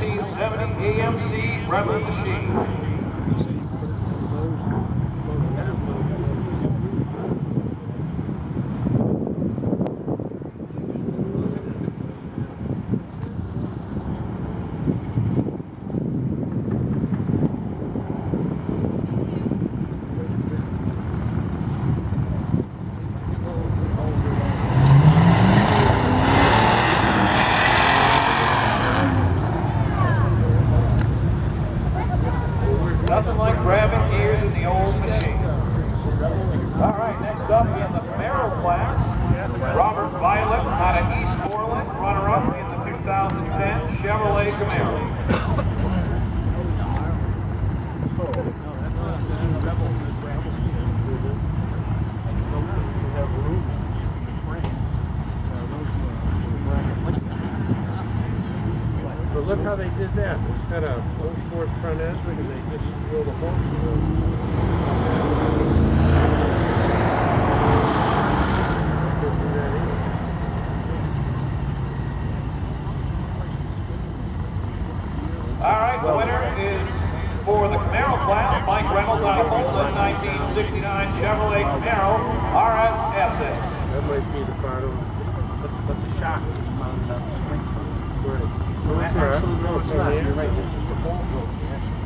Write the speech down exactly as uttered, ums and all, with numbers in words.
nineteen seventy A M C Rebel machine. Nothing like grabbing gears in the old machine. All right, next up in the Camaro class, Robert Violet out of East Orland, runner-up in the two thousand ten Chevrolet Camaro. But look how they did that. It's got a full Ford front end, and they just drilled a hole through it. All right, the winner is for the Camaro class, Mike Reynolds out of Holston, nineteen sixty-nine Chevrolet Camaro R S S X. That might be the bottom. But, but the shock is mounted on the spring. Right. Well, actually, no, it's not. You're right. It's just a ball broke.